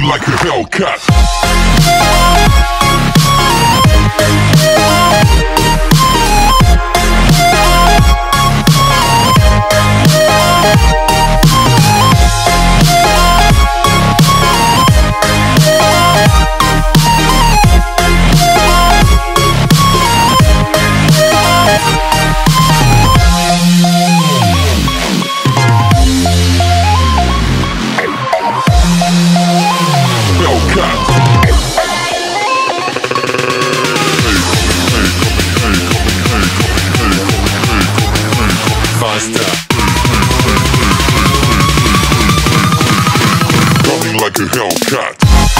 like a Hellcat. Coming like a Hellcat.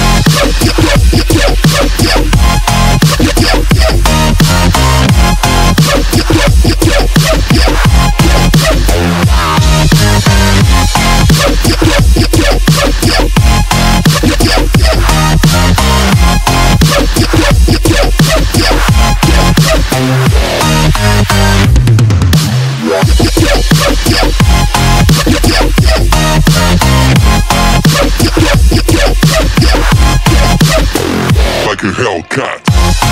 Like a Hellcat.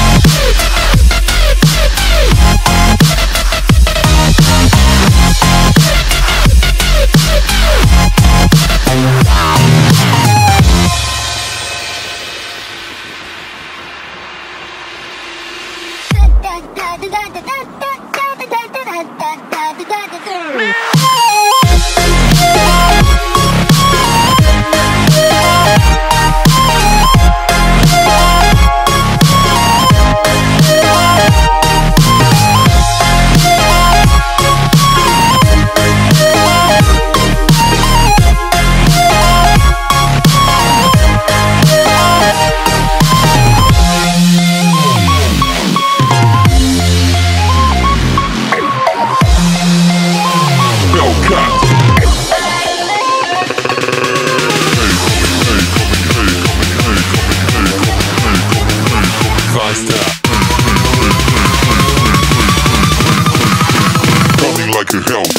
Coming like a hell.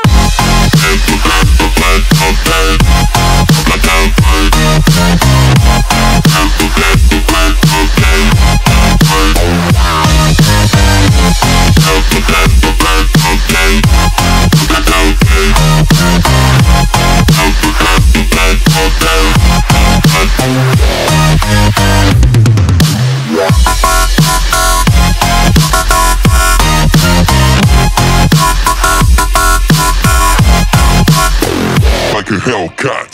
Like a Hellcat.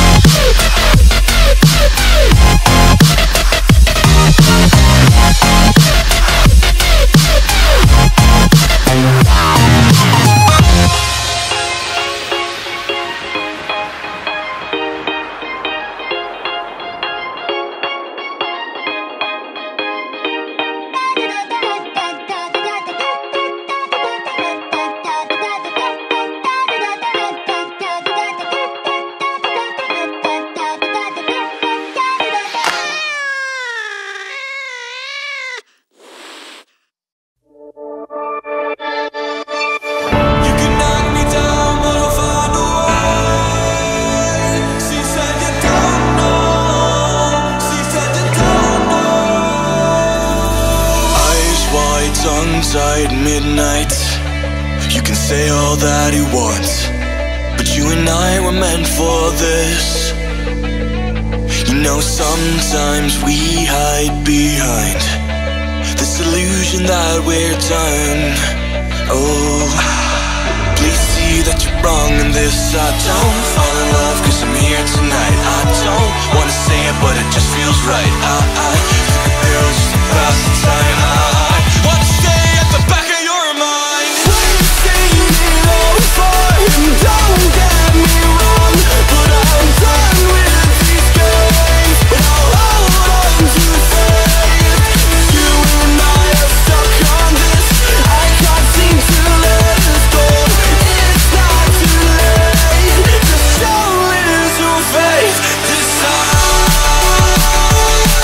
Tongue-tied midnight. You can say all that you want, but you and I were meant for this. You know, sometimes we hide behind this illusion that we're done. Oh, please see that you're wrong in this. I don't fall in love cause I'm here tonight. I don't wanna say it but it just feels right. I took a pill just to pass the time. I wanna stay at the back of your mind. We're saying it over. Don't get me wrong, but I'm done with these games. But I'll hold on to faith. You and I are stuck on this. I can't seem to let us go. It's not too late. Just don't lose your faith this time.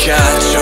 catch